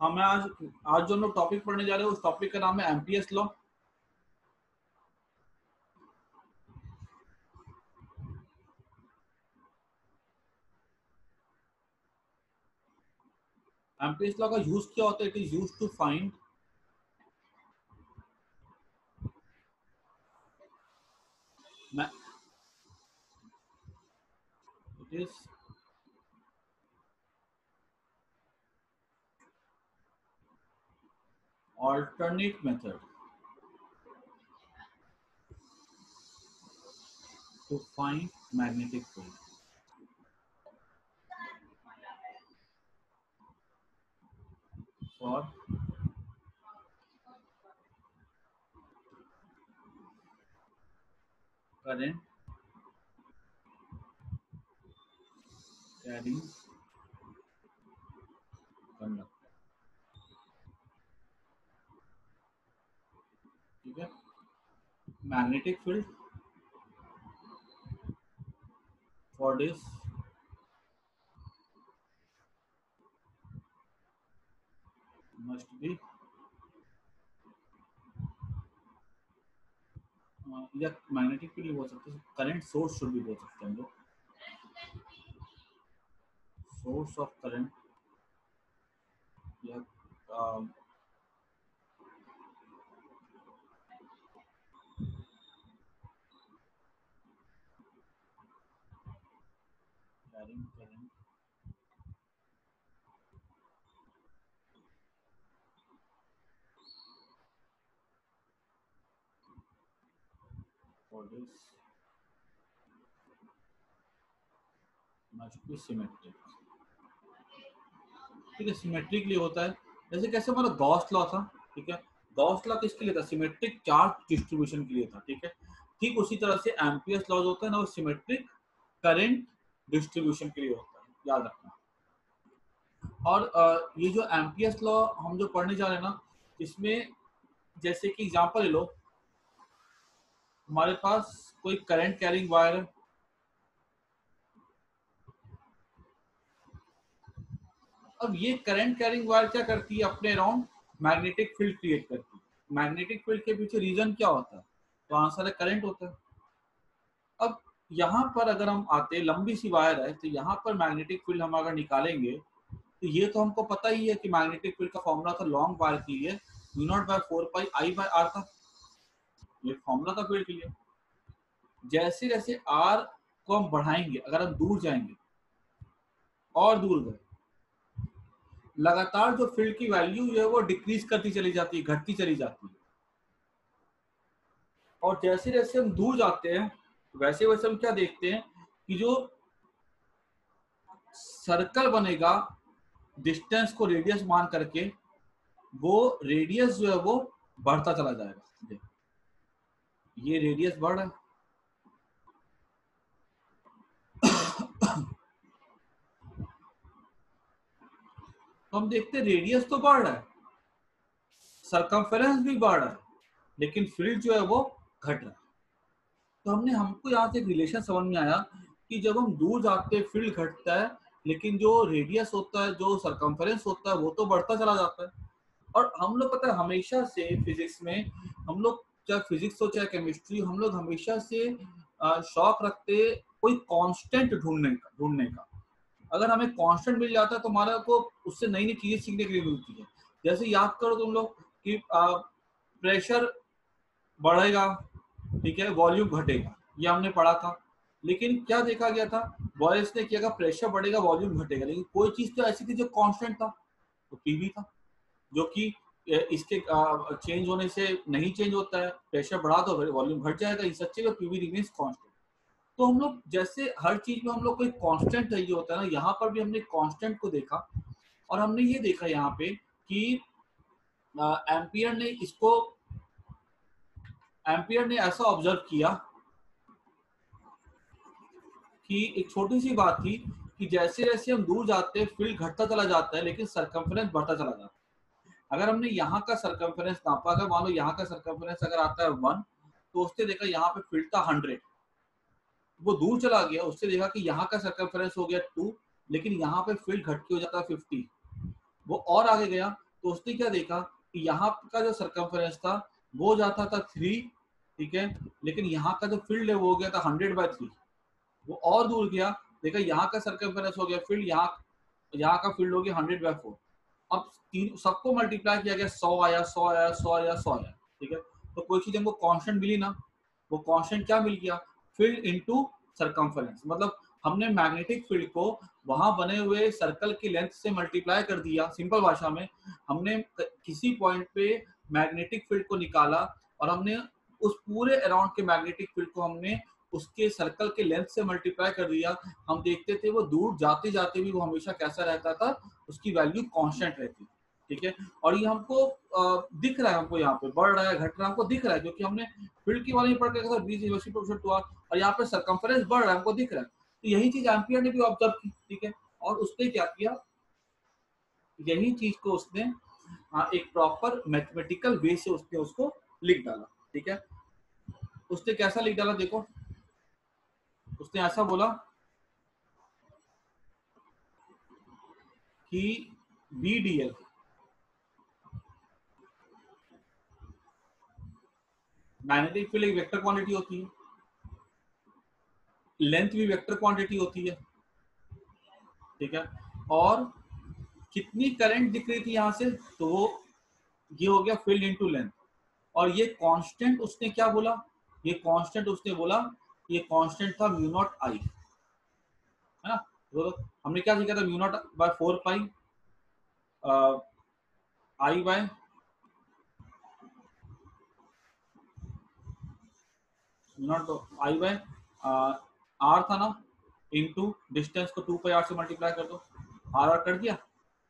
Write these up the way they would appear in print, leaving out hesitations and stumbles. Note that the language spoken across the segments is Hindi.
हम आज आज जो हम लोग टॉपिक पढ़ने जा रहे हैं उस टॉपिक का नाम है एम्पियर्स लॉ। एम्पियर्स लॉ का यूज क्या होता है? It is use to find it is alternate method to find magnetic field for current carrying conductor। ठीक है, magnetic field for this must be या मैग्नेटिक फील्ड बोल सकते हैं, करंट सोर्स शुड भी बोल सकते हैं हम लोग, सोर्स ऑफ करंट या carrying current for this must be symmetric। ठीक है, सिमेट्रिक लिए होता है, जैसे कैसे हमारा गॉस लॉ था। ठीक है, गॉस लॉ किसके लिए था? सिमेट्रिक चार्ज डिस्ट्रीब्यूशन के लिए था। ठीक है, ठीक उसी तरह से एम्पियर्स लॉ होता है ना, वो सिमेट्रिक करंट डिस्ट्रीब्यूशन के लिए होता है, याद रखना। और ये जो एम्पियर्स लॉ हम जो पढ़ने जा रहे हैं ना, इसमें जैसे कि एग्जांपल ले लो, हमारे पास कोई करंट कैरिंग वायर है, अब ये करंट कैरिंग वायर क्या करती है? अपने अराउंड मैग्नेटिक फील्ड क्रिएट करती है। मैग्नेटिक फील्ड के पीछे रीजन क्या होता है? तो आंसर है करंट होता है। अब यहाँ पर अगर हम आते, लंबी सी वायर है, तो यहाँ पर मैग्नेटिक फील्ड हम अगर निकालेंगे तो ये तो हमको पता ही है कि मैग्नेटिक फील्ड का फॉर्मूला था लॉन्ग वायर के लिए V0/4πI/R था, ये फॉर्मूला था फील्ड के लिए। जैसे जैसे R को हम बढ़ाएंगे, अगर हम दूर जाएंगे और दूर गए, लगातार जो फील्ड की वैल्यू है वो डिक्रीज करती चली जाती है, घटती चली जाती है। और जैसे जैसे हम दूर जाते हैं वैसे वैसे हम क्या देखते हैं कि जो सर्कल बनेगा डिस्टेंस को रेडियस मान करके, वो रेडियस जो है वो बढ़ता चला जाएगा। ये रेडियस बढ़ रहा है, तो हम देखते हैं रेडियस तो बढ़ रहा है, सरकमफेरेंस भी बढ़ रहा है, लेकिन फील्ड जो है वो घट रहा है। तो हमको यहाँ से एक रिलेशन समझ में आया कि जब हम दूर जाते हैं फील्ड घटता है, लेकिन जो रेडियस होता है, जो सरकमफेरेंस होता है, वो तो बढ़ता चला जाता है। और हम लोग पता है हमेशा से फिजिक्स में, हम लोग चाहे फिजिक्स हो चाहे केमिस्ट्री, हम लोग हमेशा से शौक रखते कोई कांस्टेंट ढूंढने का। अगर हमें कांस्टेंट मिल जाता है तो हमारा को उससे नई नई चीजें सीखने के लिए मिलती है। जैसे याद करो तुम लोग कि प्रेशर बढ़ेगा, ठीक है, वॉल्यूम घटेगा, ये हमने पढ़ा था। लेकिन क्या देखा गया था, बॉयल्स ने किया, प्रेशर बढ़ेगा वॉल्यूम घटेगा, लेकिन कोई चीज तो ऐसी थी जो कांस्टेंट था, तो पीवी था, जो कि इसके चेंज होने से नहीं चेंज होता है। प्रेशर बढ़ा तो वॉल्यूम घट जाएगा, इस सच्चे में पीवी रिमेन्स कांस्टेंट। तो हम लोग जैसे हर चीज में हम लोग कोई कांस्टेंट चाहिए होता है ना, यहाँ पर भी हमने कांस्टेंट को देखा। और हमने ये देखा यहाँ पे कि एम्पियर ने ऐसा ऑब्जर्व किया कि एक छोटी सी बात थी कि जैसे जैसे हम दूर जाते हैं फील्ड घटता चला जाता है, लेकिन सरकमफेरेंस बढ़ता चला जाता है। अगर हमने यहाँ का सरकमफेरेंस नापा, अगर मान लो यहाँ का सरकमफेरेंस अगर आता है 1, तो उसने देखा यहाँ पे फील्ड था 100, वो दूर चला गया, उससे देखा कि यहाँ का सरकमफेरेंस हो गया 2, लेकिन यहाँ पे फील्ड घट के हो जाता है 50। वो और आगे गया, तो उसने क्या देखा कि यहाँ का जो सरकमफेरेंस था वो जाता था 3, ठीक है, लेकिन यहाँ का जो फील्ड है वो हो गया था 100/3। वो और दूर गया, देखा यहाँ का सरकमफेरेंस हो गया फील्ड, यहाँ का फील्ड हो गया 100/4। अब तीन सबको मल्टीप्लाई किया गया, 100 आया, 100 आया, 100 आया, 100 आया, ठीक है। तो कोई चीज हमको कांस्टेंट मिली ना, वो कांस्टेंट क्या मिल गया, फील्ड इनटू सरकमफेरेंस। मतलब हमने मैग्नेटिक फील्ड को वहां बने हुए सर्कल की लेंथ से मल्टीप्लाई कर दिया। सिंपल भाषा में हमने किसी पॉइंट पे मैग्नेटिक फील्ड को निकाला और हमने उस पूरे अराउंड के मैग्नेटिक फील्ड को हमने उसके सर्कल के लेंथ से मल्टीप्लाई कर दिया। हम देखते थे वो दूर जाते जाते भी वो हमेशा कैसा रहता था, उसकी वैल्यू कांस्टेंट रहती, ठीक है। और ये हमको दिख रहा है, हमको यहाँ पे बढ़ रहा है घट रहा है हमको दिख रहा है, क्योंकि हमने फील्ड के बारे में पढ़ के 20 हुआ और यहाँ पे सरकमफेरेंस बढ़ रहा है हमको दिख रहा है। तो यही चीज एम्पियर ने भी ऑब्जर्व की, ठीक है। और उसने क्या किया, यही चीज को उसने एक प्रॉपर मैथमेटिकल वे से उसने उसको लिख डाला, ठीक है। उसने कैसा लिख डाला देखो, उसने ऐसा बोला कि VDL मैग्नेटिक फील्ड एक वेक्टर क्वांटिटी होती है, लेंथ भी वेक्टर क्वांटिटी होती है, ठीक है। और कितनी करंट दिख रही थी यहाँ से, तो वो ये हो गया फील्ड इनटू लेंथ। और ये कांस्टेंट उसने क्या बोला, ये कांस्टेंट उसने बोला, ये कांस्टेंट था म्यू नॉट आई, है ना। तो हमने क्या सीखा था, mu naught by 4 pi I by naught I by R था ना, इनटू डिस्टेंस को 2 पाई आर से मल्टीप्लाई कर दो, आर आर कर दिया,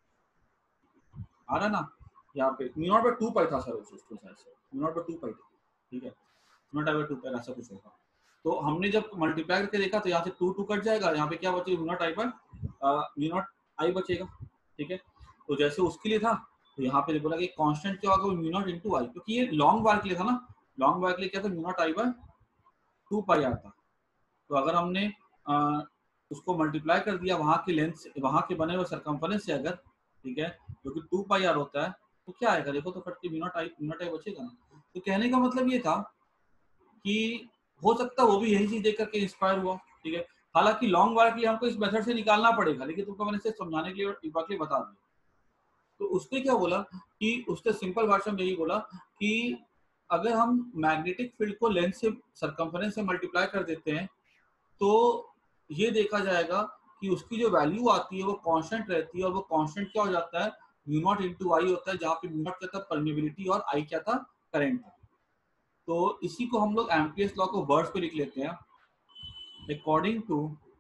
आ रहा ना। यहाँ पे म्यू नॉट बाय 2 पाई था सर, उसको शायद से म्यू नॉट बाय 2 पाई, ठीक है, म्यू नॉट बाय 2 पाई ऐसा कुछ होगा। तो हमने जब मल्टीप्लाई करके देखा तो यहाँ से 2 कट जाएगा, यहाँ पे क्या बचेगा, mu naught I by mu naught I बचेगा, ठीक है। तो जैसे उसके लिए था, तो यहाँ पे बोला कि कांस्टेंट क्या होगा, म्यू नॉट इनटू आई, क्योंकि ये लॉन्ग वायर के लिए था ना, लॉन्ग वायर के लिए क्या था, mu naught I by 2 pi आता। तो अगर हमने उसको मल्टीप्लाई कर दिया वहां के लेंथ से, वहां के बने हुए सरकमफेरेंस से अगर, ठीक है, जो कि 2 पाई आर होता है, तो क्या आएगा देखो, तो कट के म्यू नॉट आई बचेगा ना। तो कहने का मतलब ये था कि हो सकता है वो भी यही चीज देख करके इंस्पायर हुआ, ठीक है। हालांकि लॉन्ग वायर के लिए हमको इस मेथड से निकालना पड़ेगा, लेकिन तुमको मैंने सिर्फ समझाने के लिए एक बार के लिए बता दिया। तो उसने क्या बोला कि उसने सिंपल भाषा में यही बोला कि अगर हम मैग्नेटिक फील्ड को लेंथ से सरकमफेरेंस से मल्टीप्लाई कर देते हैं, तो ये देखा जाएगा कि उसकी जो वैल्यू आती है वो कांस्टेंट रहती है, और वो कांस्टेंट क्या हो जाता है, म्यू नॉट इनटू आई होता है, जहाँ पे म्यू नॉट क्या था, परमेबिलिटी, और आई क्या था, करंट था। तो इसी को हम लोग एम्पियर्स लॉ को वर्ड्स पे लिख लेते हैं, अकॉर्डिंग टू,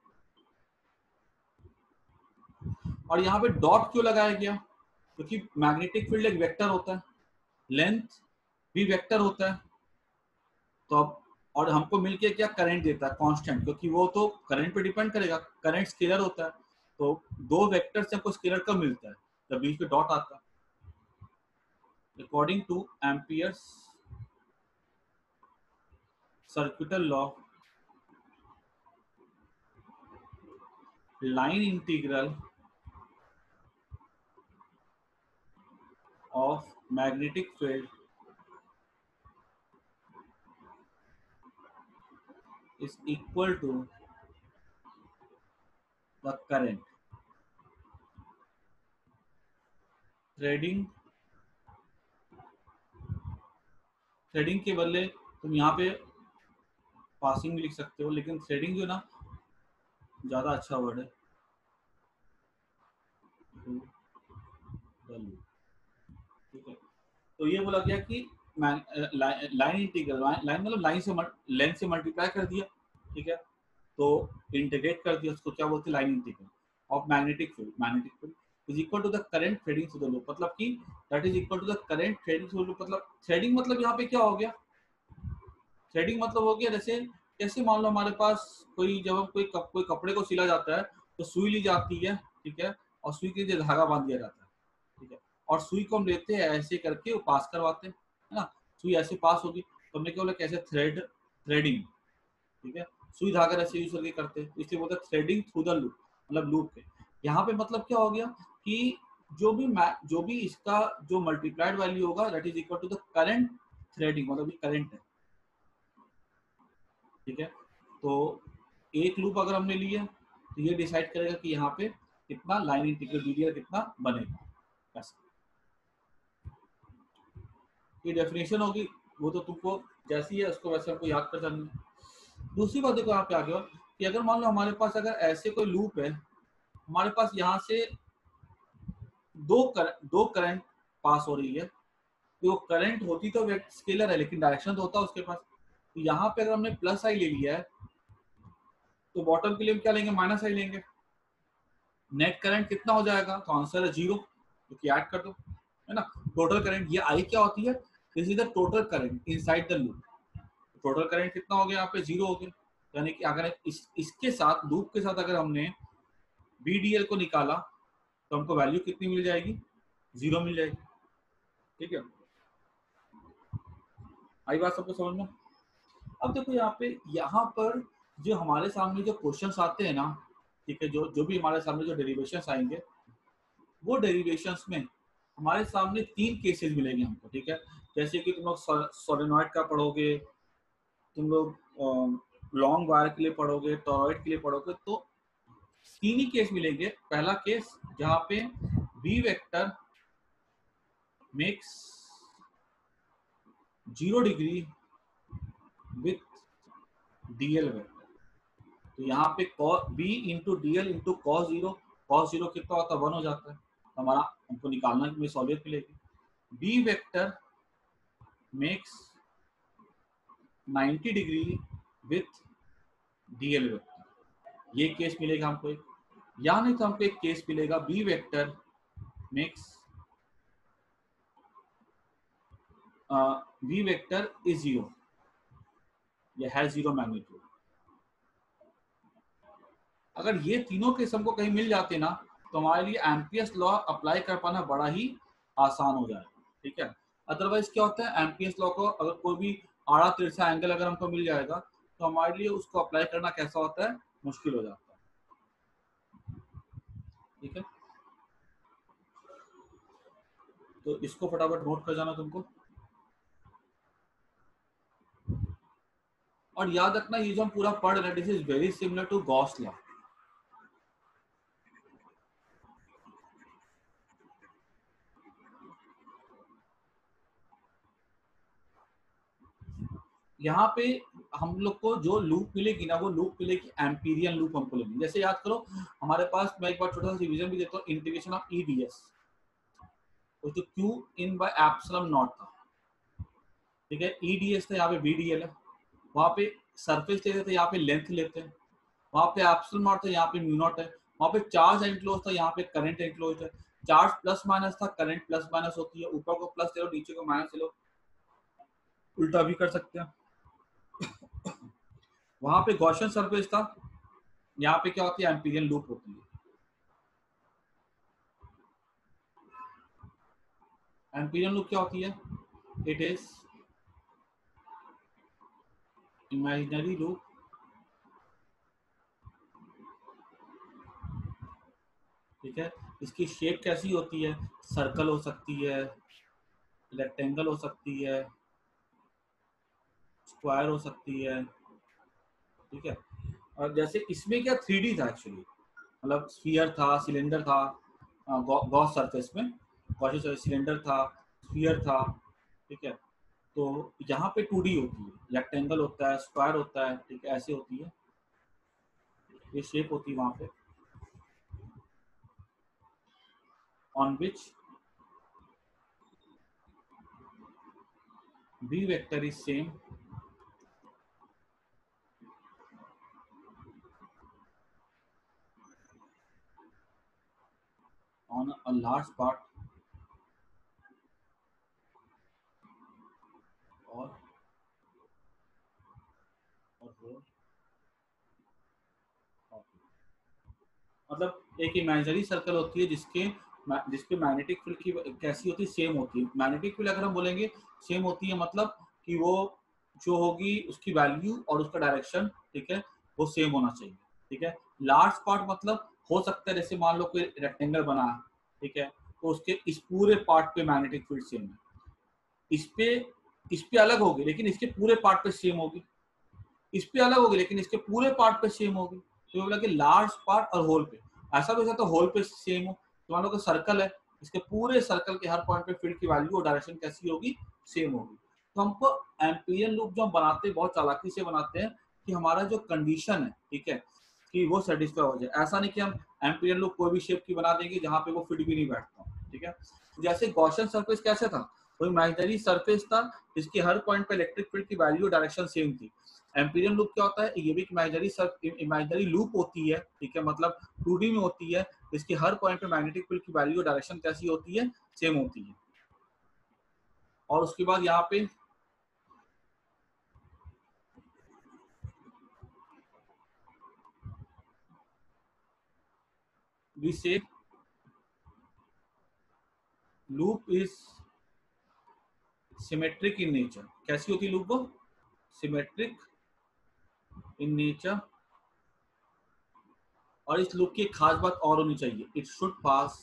और यहाँ पे डॉट क्यों लगाया गया, क्योंकि मैग्नेटिक फील्ड एक वेक्टर होता है, लेंथ भी वेक्टर होता है। तो अब और हमको मिलके क्या करंट देता है, कांस्टेंट, क्योंकि वो तो करंट पे डिपेंड करेगा, करंट स्केलर होता है। तो दो वेक्टर से हमको स्केलर कब मिलता है, जब बीच में डॉट आता है। According to Ampere's circuital law, line integral of magnetic field is equal to the current. Threading, threading के बदले तुम यहाँ पे पासिंग लिख सकते हो, लेकिन थ्रेडिंग जो ना ज्यादा अच्छा वर्ड है, ठीक है। तो ये बोला गया कि लाइन इंटीग्रल, लाइन मतलब लाइन से लेंथ से मल्टीप्लाई कर दिया, ठीक है। तो इंटीग्रेट कर दिया, उसको क्या बोलते हैं, line integral of magnetic field is equal to the current threading through the loop, मतलब कि that is equal to the current threading through the loop. मतलब थ्रेडिंग मतलब यहाँ पे क्या हो गया, थ्रेडिंग मतलब हो गया जैसे, कैसे मान लो हमारे पास कोई, जब हम कोई कपड़े को सिला जाता है तो सुई ली जाती है, ठीक है, और सुई के नीचे धागा बांध दिया जाता है, ठीक है। और सुई को हम लेते हैं ऐसे करके वो पास करवाते हैं, है ना, सुई ऐसे पास होगी, तो हमने क्या बोला, कैसे थ्रेडिंग, ठीक है, सुई धागा ऐसे यूज करके करते हैं, इसलिए बोलते हैं थ्रेडिंग थ्रू द लूप, मतलब लूप के। यहाँ पे मतलब क्या हो गया कि जो भी इसका जो मल्टीप्लाइड वैल्यू होगा that is equal to the current threading, मतलब ये करंट है, ठीक है। तो एक लूप अगर हमने लिया तो ये डिसाइड करेगा कि यहाँ पे कितना लाइन इंटीग्रल बीडीएल कितना बनेगा, ऐसा। ये डेफिनेशन होगी, वो तो तुमको जैसी है उसको वैसे हमको याद कर जानी है। दूसरी बात देखो यहाँ पे आगे और कि अगर मान लो हमारे पास अगर ऐसे कोई लूप है, हमारे पास यहाँ से दो करंट पास हो रही है, तो करंट होती तो स्केलर है लेकिन डायरेक्शन तो होता है उसके पास। तो यहाँ पे अगर हमने प्लस आई ले लिया है तो बॉटम के लिए हम क्या लेंगे, माइनस आई लेंगे। नेट करंट कितना हो जाएगा, तो आंसर है 0, क्योंकि ऐड कर दो, है ना। टोटल करंट, ये आई क्या होती है, this is the total current inside the loop. Total current कितना हो गया, यहाँ पे 0 हो गया। यानी कि अगर इसके साथ लूप के साथ अगर हमने बीडीएल को निकाला तो हमको वैल्यू कितनी मिल जाएगी, 0 मिल जाएगी, ठीक है। आई बात सबको समझ में। अब देखो यहाँ पर जो हमारे सामने जो क्वेश्चंस आते हैं ना, ठीक है, जो जो भी हमारे सामने जो डेरिवेशंस आएंगे, वो डेरिवेशंस में हमारे सामने 3 केसेस मिलेंगे हमको, ठीक है। जैसे कि तुम लोग सोलेनॉइड का पढ़ोगे, तुम लोग लॉन्ग वायर के लिए पढ़ोगे, टॉरॉइड के लिए पढ़ोगे, तो 3 ही केस मिलेंगे। पहला केस जहाँ पे B vector makes 0 degree with DL vector. तो यहाँ पे B into DL into cos 0, cos 0 कितना होता है, 1 हो जाता है। तो हमारा हमको निकालना में सहूलियत मिलेगी। B vector makes 90 degree with DL vector, ये केस मिलेगा हमको एक। या नहीं तो हमको एक केस मिलेगा B vector makes B vector is 0, ये है 0 मैग्नीट्यूड। अगर ये तीनों केस हमको कहीं मिल जाते ना, तो हमारे लिए एम्पियर्स लॉ अप्लाई कर पाना बड़ा ही आसान हो जाएगा, ठीक है। अदरवाइज क्या होता है, एम्पियर्स लॉ को अगर कोई भी आड़ा तिरछा एंगल अगर हमको मिल जाएगा तो हमारे लिए उसको अप्लाई करना कैसा होता है, मुश्किल हो जाता है, ठीक है। तो इसको फटाफट नोट कर जाना तुमको। और याद रखना, ये जो हम पूरा पढ़ रहे हैं this is very similar to Gauss law. यहाँ पे हम लोग को जो लूप मिलेगी ना, वो लूप मिलेगी एम्पीरियन लूप हमको लेनी। जैसे याद करो हमारे पास, मैं एक बार छोटा सा रिवीजन भी देता हूँ, इंटीग्रेशन ऑफ ईडीएस, जो Q in by epsilon naught था, ठीक है। ईडीएस था, यहाँ पे बीडीएल है, वहाँ पे सरफेस लेते थे, यहाँ पे लेंथ लेते हैं, वहाँ पे एप्सिलॉन नॉट था, यहाँ पे म्यू नॉट है, वहाँ पे चार्ज एनक्लोज था, यहाँ पे करंट एनक्लोज है। चार्ज प्लस माइनस था, करंट प्लस माइनस होती है, ऊपर को प्लस ले लो नीचे को माइनस ले लो, उल्टा भी कर सकते हैं। वहां पे गॉसियन सरफेस था, यहाँ पे क्या होती है, एम्पीरियन लूप होती है। एम्पीरियन लूप क्या होती है, इट इज इमेजिनरी लूप ठीक है। इसकी शेप कैसी होती है, सर्कल हो सकती है, रेक्टेंगल हो सकती है, स्क्वायर हो सकती है, ठीक है। और जैसे इसमें क्या 3D था एक्चुअली, मतलब स्फीयर था, सिलेंडर था, गॉस सरफेस में गॉसियन सिलेंडर था, स्फीयर था, ठीक है। तो यहाँ पे 2D होती है, रेक्टेंगल होता है, स्क्वायर होता है, ठीक है, ऐसे होती है, ये शेप होती है वहां पे, on which b vector is same on a large part or whole of it। मतलब एक इमेजिनरी सर्कल होती है जिसके मैग्नेटिक फील्ड की कैसी होती है, सेम होती है। मैग्नेटिक फील्ड अगर हम बोलेंगे सेम होती है, मतलब कि वो जो होगी उसकी वैल्यू और उसका डायरेक्शन, ठीक है, वो सेम होना चाहिए, ठीक है। लार्ज पार्ट मतलब हो सकता है जैसे मान लो कोई रेक्टेंगल बना है, ठीक है, तो उसके इस पूरे पार्ट पे मैग्नेटिक फील्ड सेम है। इस पे अलग होगी लेकिन इसके पूरे पार्ट पे सेम होगी, इस पे अलग होगी लेकिन इसके पूरे पार्ट पे सेम होगी। तो बोला कि लार्ज पार्ट और होल पे, ऐसा भी हो सकता है होल पे सेम हो। तो मान लो कि सर्कल है, इसके पूरे सर्कल के हर पॉइंट पे फील्ड की वैल्यू और डायरेक्शन कैसी होगी, सेम होगी। तो हमको एम्पिरियन लूप जो हम बनाते हैं बहुत चालाकी से बनाते हैं कि हमारा जो कंडीशन है, ठीक है, कि वो सेटिस्फाई हो जाए। ऐसा नहीं कि हम एम्पिरियन लूप कोई भी शेप की बना देंगे जहाँ पे वो फिट भी नहीं बैठता, ठीक है। जैसे गॉसियन सरफेस कैसे था, वो इमेजिनरी सरफेस था जिसके हर पॉइंट पे इलेक्ट्रिक फील्ड की वैल्यू और डायरेक्शन सेम थी। एम्पिरियन लूप क्या होता है, ये भी इमेजिनरी लूप होती है, ठीक है, मतलब 2D में होती है, इसके हर पॉइंट पे मैग्नेटिक फील्ड की वैल्यू और डायरेक्शन कैसी होती है, सेम होती है। और उसके बाद यहाँ पे we say loop is symmetric in nature. कैसी होती है लूप, वो सिमेट्रिक इन नेचर। और इस लूप की एक खास बात और होनी चाहिए, इट शुड पास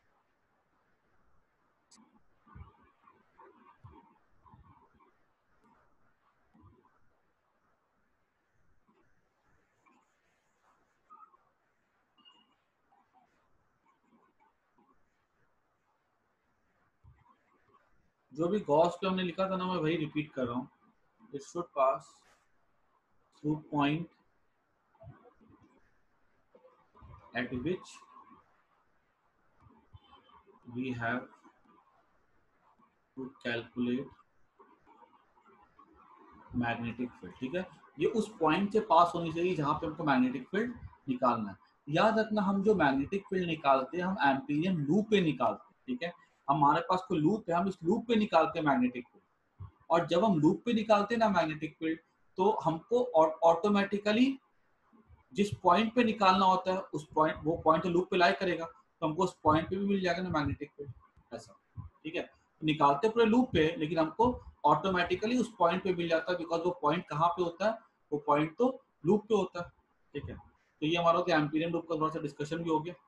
जो भी गॉस पे हमने लिखा था ना, मैं वही रिपीट कर रहा हूँ। It should pass through point at which we have to calculate magnetic field, ठीक है। ये उस पॉइंट से पास होनी चाहिए जहां पे हमको मैग्नेटिक फील्ड निकालना है। याद रखना, हम जो मैग्नेटिक फील्ड निकालते हैं हम एम्पीरियन लूप पे निकालते हैं, ठीक है। हमारे पास कोई लूप है, हम इस लूप पे निकालते हैं मैग्नेटिक फील्ड। और जब हम लूप पे निकालते हैं ना मैग्नेटिक फील्ड, तो हमको ऑटोमेटिकली जिस पॉइंट पे निकालना होता है उस पॉइंट, वो पॉइंट लूप पे लाई करेगा, तो हमको उस पॉइंट पे भी मिल जाएगा ना मैग्नेटिक फील्ड, ऐसा, ठीक है। तो निकालते पूरे लूप पे लेकिन हमको ऑटोमेटिकली उस पॉइंट पे मिल जाता है, बिकॉज वो पॉइंट कहाँ पे होता है, वो पॉइंट तो लूप पे होता है, ठीक है। तो ये हमारा एम्पीरियन लूप का थोड़ा सा डिस्कशन भी हो गया।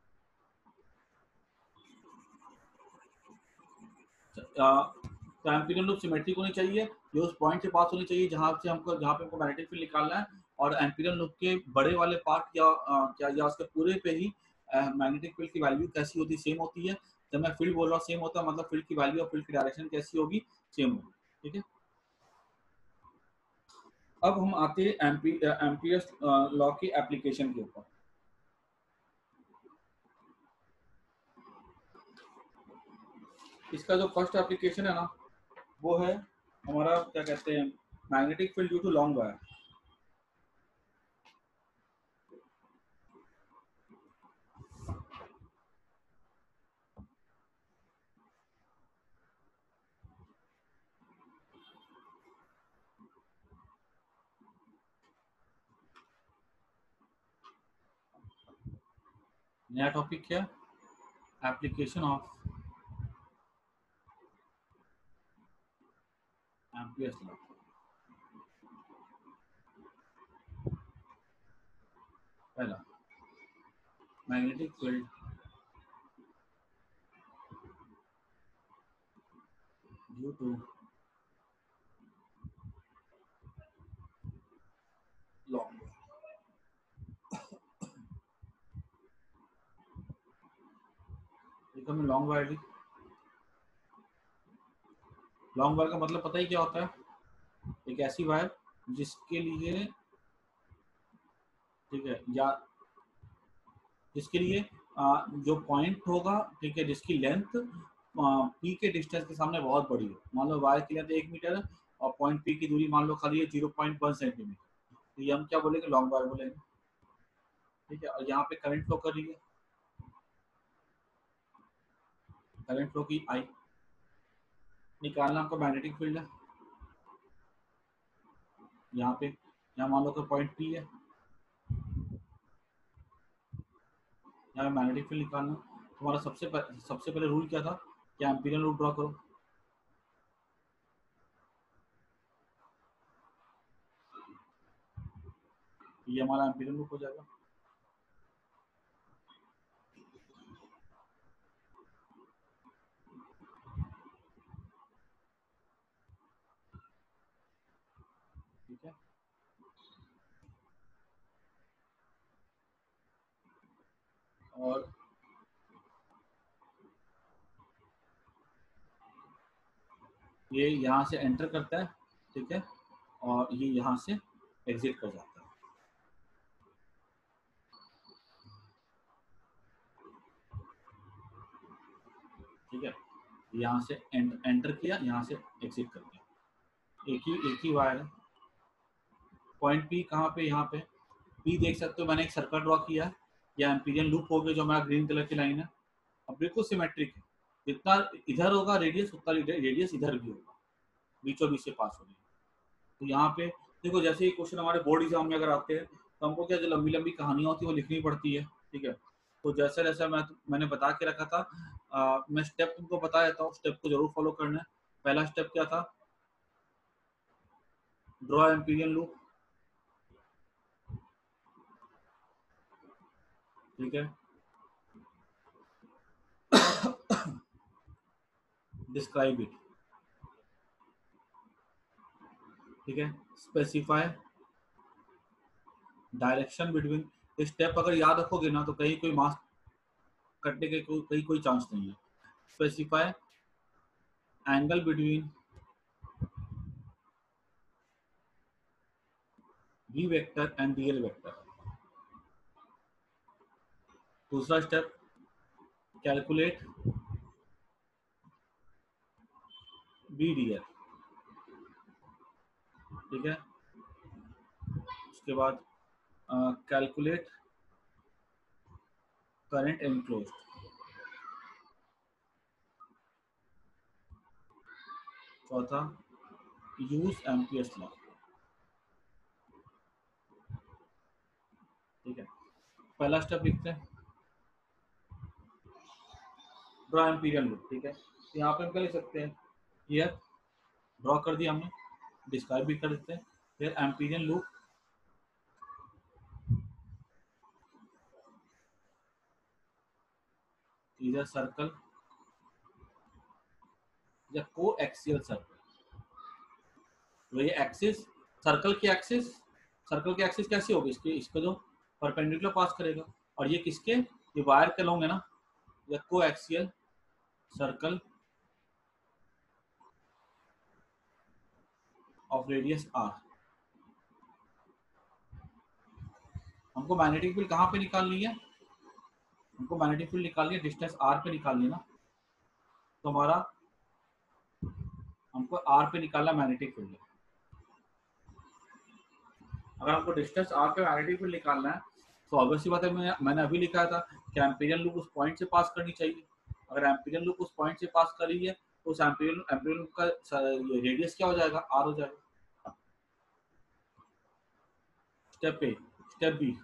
तो एम्पीरियन लूप सिमेट्रिक होनी चाहिए, ये उस पॉइंट से पास होनी चाहिए जहाँ पे हमको मैग्नेटिक फील्ड निकालना है। और एम्पीरियन लूप के बड़े वाले पार्ट या उसके पूरे पे ही मैग्नेटिक फील्ड की वैल्यू कैसी होती है, सेम होती है। जब मैं फील्ड बोल रहा हूँ सेम होता है, मतलब फील्ड की वैल्यू और फील्ड की डायरेक्शन कैसी होगी, सेम होगी, ठीक है। अब हम आते हैं एम्पियर्स लॉ की एप्लीकेशन के ऊपर। इसका जो फर्स्ट एप्लीकेशन है ना, वो है हमारा क्या कहते हैं, magnetic field due to long wire. नया टॉपिक क्या, एप्लीकेशन ऑफ एम्पियर्स लॉ। पहला, magnetic field due to long wire. देखो हमने लॉन्ग वायर ली। लॉन्ग वायर का मतलब पता ही क्या होता है, एक ऐसी वायर जिसके लिए, ठीक है, या जिसके लिए जो पॉइंट होगा, ठीक है, जिसकी लेंथ पी के डिस्टेंस के सामने बहुत बड़ी हो। मान लो वायर की लेंथ 1 मीटर है और पॉइंट पी की दूरी मान लो खाली है 0.1 सेंटीमीटर, तो ये हम क्या बोलेंगे, लॉन्ग वायर बोलेंगे, ठीक है। और यहाँ पे करंट फ्लो कर रही है, करंट फ्लो की आई निकालना आपको मैग्नेटिक फील्ड है। यहाँ पे, यहाँ मान लो कि पॉइंट पी है, यहाँ मैग्नेटिक फील्ड निकालना। तुम्हारा सबसे पहले रूल क्या था कि एम्पीरियन रूल ड्रॉ करो। ये हमारा एम्पीरियन रूल हो जाएगा। ठीक है, और ये यहाँ से एंटर करता है, ठीक है, और ये यहाँ से एग्जिट कर जाता है। ठीक है, यहाँ से एंटर किया, यहाँ से एग्जिट कर दिया, एक ही वायर है। पॉइंट पी कहाँ पे, यहाँ पे पी देख सकते हो, मैंने एक सर्कल ड्रॉ किया है, या एम्पीरियन लूप हो गया जो हमारा ग्रीन कलर की लाइन है। अब बिल्कुल सिमेट्रिक है, जितना इधर होगा रेडियस उतना रेडियस इधर भी होगा, बीचों बीच से पास हो रही है। तो यहाँ पे देखो, जैसे ही क्वेश्चन हमारे बोर्ड एग्जाम में अगर आते हैं तो हमको क्या, जो लंबी लंबी कहानियां होती है वो लिखनी पड़ती है। ठीक है, तो जैसा जैसा मैंने बता के रखा था, मैं स्टेप तुमको बता देता हूँ, स्टेप को जरूर फॉलो करना है। पहला स्टेप क्या था, ड्रॉ एम्पीरियन लूप। ठीक है, डिस्क्राइब इट। ठीक है, स्पेसिफाई डायरेक्शन बिटवीन। स्टेप अगर याद रखोगे ना तो कहीं कोई मार्क्स कटने के कहीं कोई चांस नहीं है। Specify angle between v vector and dl vector. दूसरा स्टेप, कैलकुलेट v dl। ठीक है, उसके बाद कैलकुलेट करंट एनक्लोज्ड। चौथा, यूज एम्पियर्स लॉ। ठीक है, पहला स्टेप लिखते हैं, ड्रॉ एम्पीरियल लूप। ठीक है, तो यहाँ पे हम क्या लिख सकते हैं, हियर ड्रॉ कर दिया हमने, डिस्क्राइब भी कर देते हैं। फिर एम्पीरियल लूप इधर सर्कल या को एक्सियल सर्कल। तो ये एक्सिस, सर्कल की एक्सिस कैसी होगी, इसके इसको जो परपेंडिकुलर पास करेगा, और ये किसके, ये वायर के होंगे ना, या को axial circle of radius R. हमको मैग्नेटिक फील्ड कहाँ पे निकालनी है, हमको मैग्नेटिक फील्ड निकालनी है डिस्टेंस आर पे निकालनी है ना, तो हमारा हमको आर पे निकालना मैग्नेटिक फील्ड। अगर हमको डिस्टेंस आर पे मैग्नेटिक फील्ड निकालना है तो ऑब्वियसली बात है, मैंने अभी लिखा था कि एम्पीरियल लूप उस पॉइंट से पास करनी चाहिए। अगर एम्पीरियल लूप उस पॉइंट से पास कर रही है तो उस एम्पीरियल लूप का रेडियस क्या हो जाएगा, आर हो जाएगा। Step A, step B,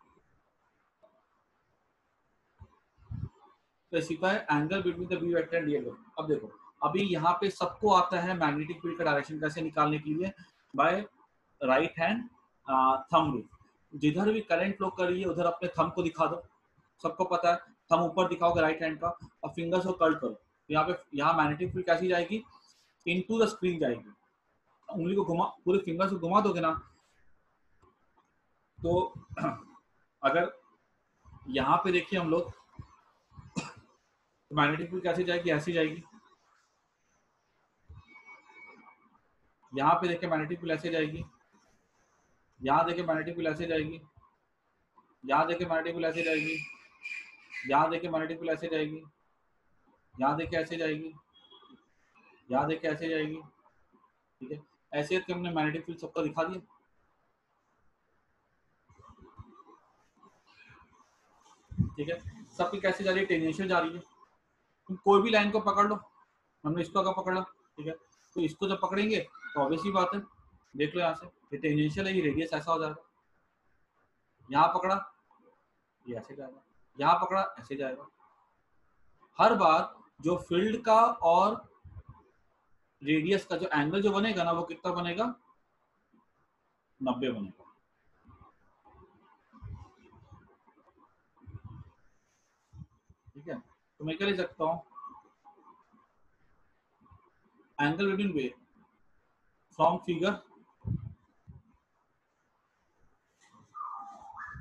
specify angle between the B vector and D vector. अब देखो, अभी यहाँ पे सबको आता है मैग्नेटिक फील्ड का डायरेक्शन कैसे निकालने के लिए, by right hand thumb rule. जिधर भी करंट फ्लो कर रही है उधर अपने थंब को दिखा दो, सबको पता है, थंब ऊपर दिखाओगे राइट हैंड का, और फिंगर्स को कर्ल करो, तो यहाँ पे यहाँ मैग्नेटिक फील्ड कैसी जाएगी, इनटू द स्क्रीन जाएगी। उंगली को घुमा, पूरे फिंगर्स को घुमा दोगे ना, तो अगर यहाँ पे देखिए हम लोग, तो मैग्नेटिक फील्ड कैसी जाएगी, ऐसी जाएगी। यहाँ पे देखिए मैग्नेटिक फील्ड ऐसे जाएगी, यहाँ देखिए मैग्नेटिक फील्ड ऐसे जाएगी, यहाँ देखिए मैग्नेटिक फील्ड ऐसे जाएगी, यहाँ देखिए मैग्नेटिक फील्ड ऐसे जाएगी, यहाँ देखिए ऐसे जाएगी, यहाँ देखिए ऐसे जाएगी। ठीक है, ऐसे करके हमने मैग्नेटिक फील्ड सबका दिखा दिया। ठीक है, सबकी कैसे जा रही है, टेंजेंशियल जा रही है। तुम कोई भी लाइन को पकड़ लो, हमने इसको अगर पकड़ा, ठीक है, तो इसको जब पकड़ेंगे तो ऑब्वियसली बात है, देख लो यहाँ से, ये टेंजेंशियल है, ये रेडियस ऐसा हो जाएगा। यहाँ पकड़ा, ये ऐसे जाएगा, यहाँ पकड़ा, ऐसे जाएगा। हर बार जो फील्ड का और रेडियस का जो एंगल जो बनेगा ना, वो कितना बनेगा, 90 बनेगा। ठीक है, तो मैं क्या लिख सकता हूँ, angle between we from figure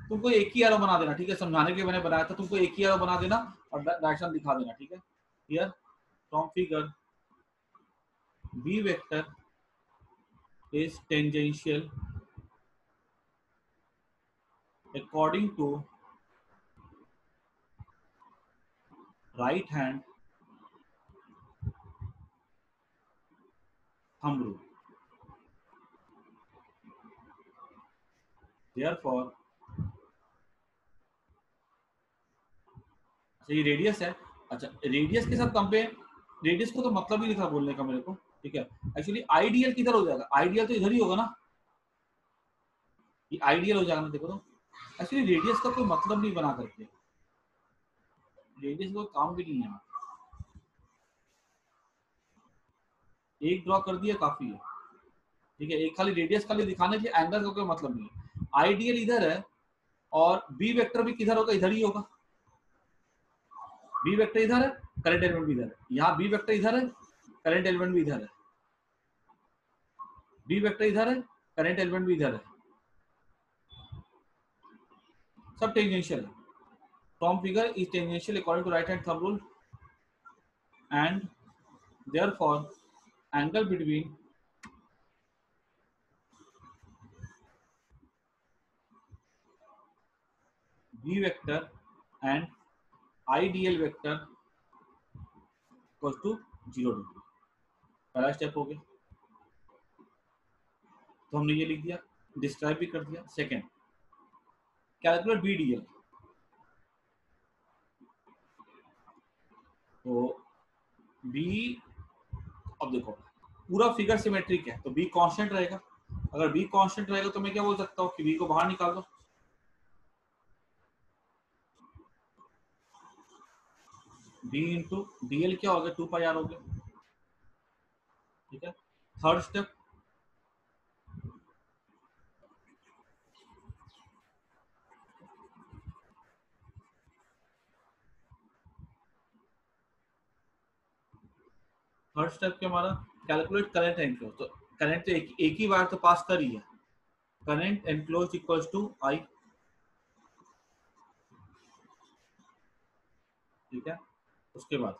तुमको एक ही एरो बना देना, ठीक है, समझाने के लिए मैंने बनाया था, तुमको एक ही एरो बना देना और डायरेक्शन दिखा देना, ठीक है। Here from figure B vector is tangential according to right hand thumb rule. Therefore, अच्छा ये रेडियस है, अच्छा रेडियस के साथ कंपेयर, रेडियस को तो मतलब ही नहीं था बोलने का मेरे को, ठीक है। एक्चुअली आइडियल किधर हो जाएगा, आइडियल तो इधर ही होगा ना, ये आइडियल हो जाएगा ना, देखो तो एक्चुअली रेडियस का कोई मतलब नहीं बना करके, रेडियस का काम भी नहीं है, एक ड्रॉ कर दिया काफी है, ठीक है। एक खाली रेडियस खाली दिखाने के एंगल का कोई मतलब नहीं है। आइडियल इधर है और बी वेक्टर भी किधर होगा, इधर ही होगा। बी वेक्टर इधर है, करंट एलिमेंट भी इधर है, यहाँ बी वेक्टर इधर है, करंट एलिमेंट भी इधर है, बी वेक्टर इधर है, करंट एलिमेंट भी इधर है, सब टेंजेंशियल है। From figure is tangential according to right hand thumb rule and therefore angle between B vector and ideal vector equal to 0 degree. पहला स्टेप हो गया, तो हमने ये लिख दिया, डिस्क्राइब भी कर दिया। Second, calculate B D L. तो बी, अब देखो पूरा फिगर सिमेट्रिक है तो बी कांस्टेंट रहेगा, अगर बी कांस्टेंट रहेगा तो मैं क्या बोल सकता हूँ कि बी को बाहर निकाल दो, बी इंटू डी एल क्या हो गया, 2 पाई आर हो गया, ठीक है। थर्ड स्टेप, थर्ड स्टेप क्या हमारा, कैलकुलेट करंट एनक्लोज। तो करंट तो एक ही बार तो पास कर ही है, current enclose equals to I, ठीक है। उसके बाद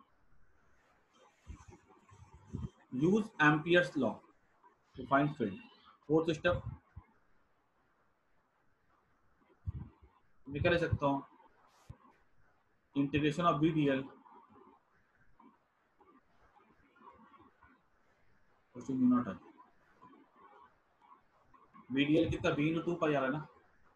use Ampere's law to find field. Fourth step मैं क्या ले सकता हूँ, integration of B D L naught I, B D L कितना, बी इंटू 2 पाई आ रहा है ना,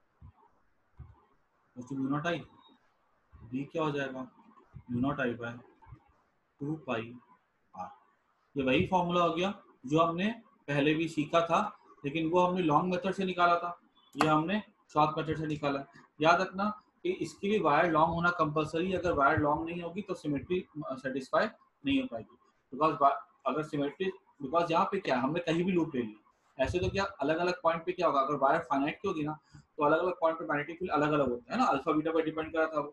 म्यू नॉट आई, बी क्या हो जाएगा, mu naught I by 2 pi R. ये वही फॉर्मूला हो गया जो हमने पहले भी सीखा था, लेकिन वो हमने लॉन्ग मेथड से निकाला था, ये हमने शॉर्ट मेथड से निकाला। याद रखना कि इसके लिए वायर लॉन्ग होना कंपलसरी, अगर वायर लॉन्ग नहीं होगी तो सिमेट्री सेटिस्फाई नहीं हो पाएगी, बिकॉज अगर सिमेट्री, बिकॉज यहाँ पे क्या है, हमने कहीं भी लूप ले ली, ऐसे तो क्या अलग अलग पॉइंट पे क्या होगा, अगर वायर फाइनाइट की होगी ना तो अलग अलग पॉइंट पे मैग्नेटिक फील्ड अलग अलग होता है ना, अल्फा बीटा पे डिपेंड करा था वो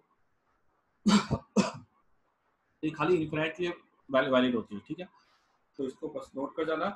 ये खाली इन्फिनिट के लिए वैलिड होती है, ठीक है। तो इसको बस नोट कर जाना।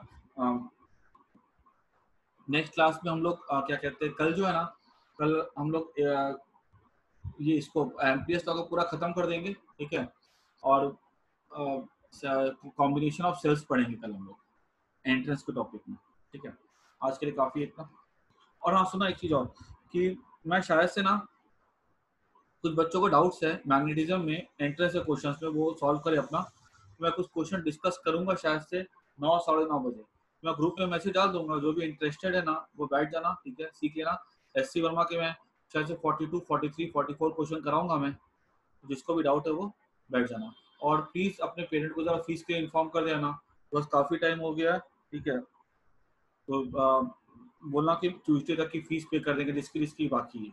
नेक्स्ट क्लास में हम लोग क्या कहते हैं, कल जो है ना, कल हम लोग ये इसको एम्पियर्स लॉ को पूरा खत्म कर देंगे, ठीक है। और कॉम्बिनेशन ऑफ सेल्स पढ़ेंगे कल हम लोग एंट्रेंस के टॉपिक में, ठीक है। आज के लिए काफी इतना। और हाँ सुना एक चीज और, कि मैं शायद से ना कुछ बच्चों को डाउट्स है मैग्नेटिज्म में एंट्रेंस के क्वेश्चंस में, वो सॉल्व करे अपना, मैं कुछ क्वेश्चन डिस्कस करूंगा शायद से 9 साढ़े 9 बजे, मैं ग्रुप में मैसेज डाल दूंगा, जो भी इंटरेस्टेड है ना वो बैठ जाना, ठीक है, सीख लेना। एससी वर्मा के मैं शायद से 42 43 44 क्वेश्चन कराऊंगा मैं, जिसको भी डाउट है वो बैठ जाना। और प्लीज अपने पेरेंट को जरा फीस के इन्फॉर्म कर देना, बस काफी टाइम हो गया है, ठीक है। तो बोलना कि ट्यूसडे तक की फीस पे कर देंगे जिसकी बाकी है,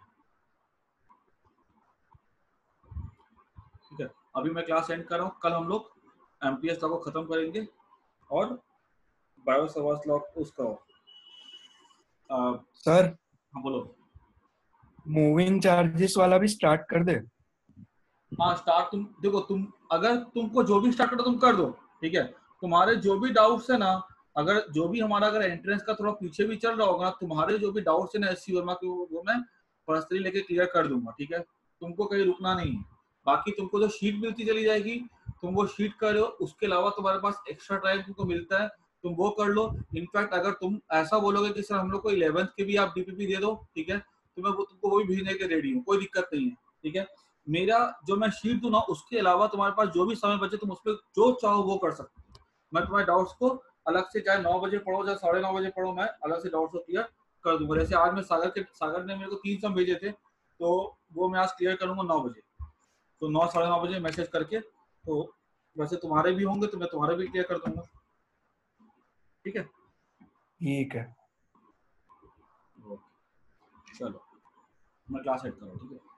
ठीक है। अभी मैं क्लास एंड कर रहा हूँ, कल हम लोग एम्पियर्स लॉ को खत्म करेंगे और बायो सवास लॉ उसका सर हाँ बोलो। मूविंग चार्जेस वाला भी स्टार्ट कर दे। हाँ स्टार्ट, तुम देखो, तुम अगर तुमको जो भी स्टार्ट करो तुम कर दो, ठीक है। तुम्हारे जो भी डाउट्स है ना, अगर जो भी हमारा अगर एंट्रेंस का थोड़ा पीछे भी चल रहा होगा, तुम्हारे जो भी डाउट्स है ना एससी वर्मा के, वो मैं पर्सनली लेके क्लियर कर दूंगा, ठीक है, तुमको कहीं रुकना नहीं है। बाकी तुमको जो शीट मिलती चली जाएगी, तुम वो शीट कर रहे हो, उसके अलावा तुम्हारे पास एक्स्ट्रा टाइम तुमको मिलता है, तुम वो कर लो। इनफैक्ट अगर तुम ऐसा बोलोगे कि सर हम लोग को 11th के भी आप डीपीपी दे दो, ठीक है, तो मैं वो तुमको वो भी भेजने के रेडी हूँ, कोई दिक्कत नहीं है, ठीक है। मेरा जो मैं शीट दूँ ना, उसके अलावा तुम्हारे पास जो भी समय बचे तुम उसमें जो चाहो वो कर सकते हो। मैं तुम्हारे डाउट्स को अलग से, चाहे 9 बजे पढ़ो चाहे 9:30 बजे पढ़ो, मैं अलग से डाउट्स को क्लियर कर दूंगा। जैसे आज मैं सागर ने मेरे को 3 सम भेजे थे, तो वो मैं आज क्लियर करूंगा 9 बजे। तो 9 9:30 बजे मैसेज करके, तो वैसे तुम्हारे भी होंगे तो मैं तुम्हारे भी क्लियर कर दूंगा, ठीक है। ठीक है। चलो मैं क्लास सेट करूँ, ठीक है।